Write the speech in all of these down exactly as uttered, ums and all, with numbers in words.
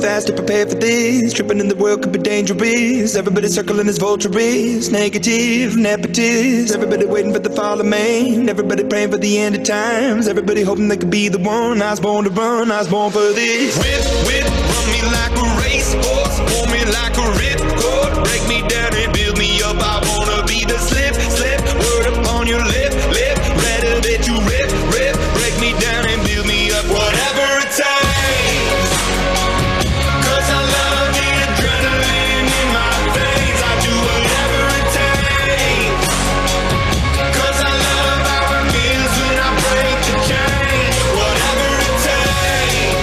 fast to prepare for this. Tripping in the world could be dangerous. Everybody circling as vultures, negative, nepotist. Everybody waiting for the fall of man. Everybody praying for the end of times. Everybody hoping they could be the one. I was born to run, I was born for this. Whip, whip, run me like a racehorse, pull me like a ripcord, break me down and build me up. I wanna be the slip, slip, word upon your lip, lip, rather that you rip, rip, break me down and build me up. Whatever it takes, 'cause I love the adrenaline in my veins. I do whatever it takes, 'cause I love how it feels when I break the chain. Whatever it takes,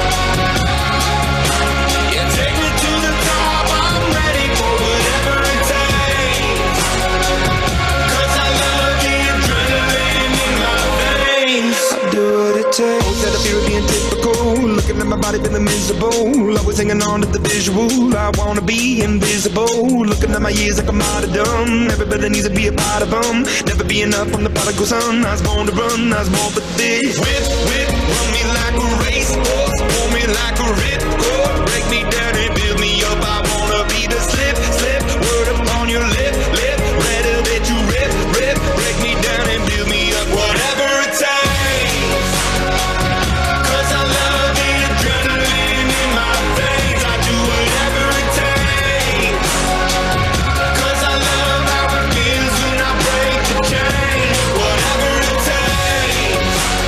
yeah, take me to the top. I'm ready for whatever it takes, 'cause I love the adrenaline in my veins. I do what it takes. That I feel being typical. Looking at my body feeling miserable. Always hanging on to the visual. I wanna be invisible. Looking at my years like I'm martyrdom. Everybody needs to be a part of them. Never be enough from the prodigal son. I was born to run, I was born for this. Whip, whip, run me like a racehorse, pull me like a ripcord, break me down and build me up. I wanna be the slip, slip, word upon your lip, lip, rather that you rip, rip, break me down and build me up. Whatever it takes, 'cause I love the adrenaline in my veins. I do whatever it takes, 'cause I love how it feels when I break the chain. Whatever it takes,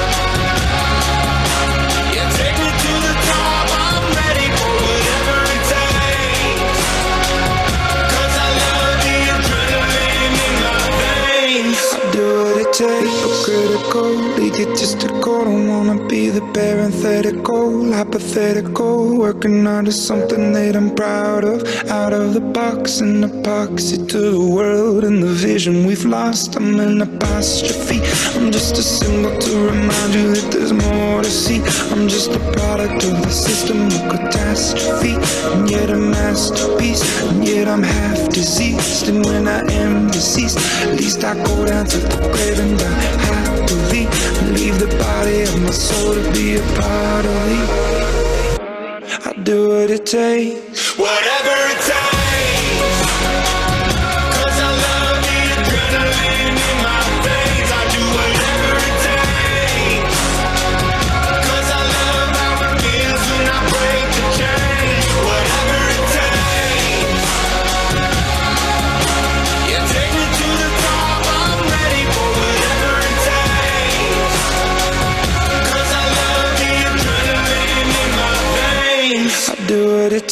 yeah, take me to the top. I'm ready for whatever it takes, 'cause I love the adrenaline in my veins. I do what it takes. Critical, egotistical. Don't wanna be the parenthetical, hypothetical. Working out of something that I'm proud of. Out of the box, an epoxy to the world and the vision we've lost. I'm an apostrophe. I'm just a symbol to remind you that there's more to see. I'm just a product of the system of catastrophe, and yet a masterpiece. And yet I'm half diseased, and when I am deceased, at least I go down to the grave and die happily, and leave the body of my soul to be a part of me. I do what it takes. Whatever it takes, 'cause I love the adrenaline in my veins. I do whatever it takes, 'cause I love how it feels when I break the chain. Whatever it takes, yeah, take me to the top. I'm ready for whatever it takes, 'cause I love the adrenaline in my veins. I do what it